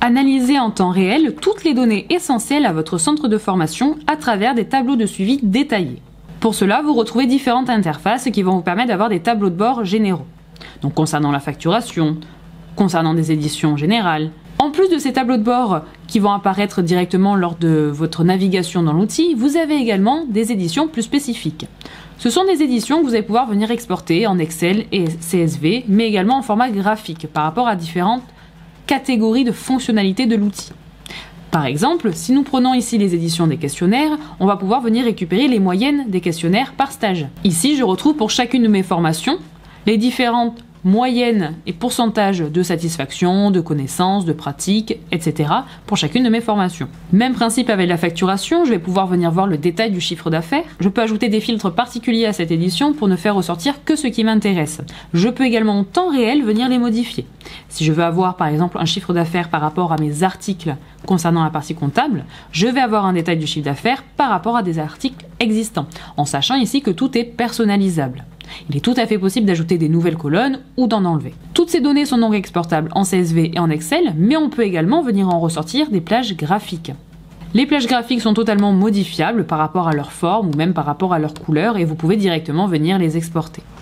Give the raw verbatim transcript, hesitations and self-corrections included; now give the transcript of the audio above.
Analysez en temps réel toutes les données essentielles à votre centre de formation à travers des tableaux de suivi détaillés. Pour cela, vous retrouvez différentes interfaces qui vont vous permettre d'avoir des tableaux de bord généraux. Donc concernant la facturation, concernant des éditions générales. En plus de ces tableaux de bord qui vont apparaître directement lors de votre navigation dans l'outil, vous avez également des éditions plus spécifiques. Ce sont des éditions que vous allez pouvoir venir exporter en Excel et C S V, mais également en format graphique par rapport à différentes catégories de fonctionnalités de l'outil. Par exemple, si nous prenons ici les éditions des questionnaires, on va pouvoir venir récupérer les moyennes des questionnaires par stage. Ici, je retrouve pour chacune de mes formations les différentes moyennes et pourcentages de satisfaction, de connaissances, de pratiques, et cetera pour chacune de mes formations. Même principe avec la facturation, je vais pouvoir venir voir le détail du chiffre d'affaires. Je peux ajouter des filtres particuliers à cette édition pour ne faire ressortir que ce qui m'intéresse. Je peux également en temps réel venir les modifier. Si je veux avoir par exemple un chiffre d'affaires par rapport à mes articles concernant la partie comptable, je vais avoir un détail du chiffre d'affaires par rapport à des articles existants, en sachant ici que tout est personnalisable. Il est tout à fait possible d'ajouter des nouvelles colonnes ou d'en enlever. Toutes ces données sont donc exportables en C S V et en Excel, mais on peut également venir en ressortir des plages graphiques. Les plages graphiques sont totalement modifiables par rapport à leur forme ou même par rapport à leur couleur et vous pouvez directement venir les exporter.